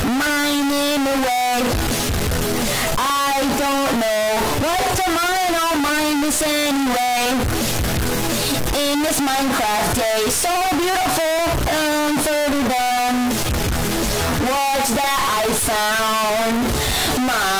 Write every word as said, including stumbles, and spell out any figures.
mining away. I don't know what to mine, I'll mine this anyway. In this Minecraft day, so beautiful and further down. What's that I found? My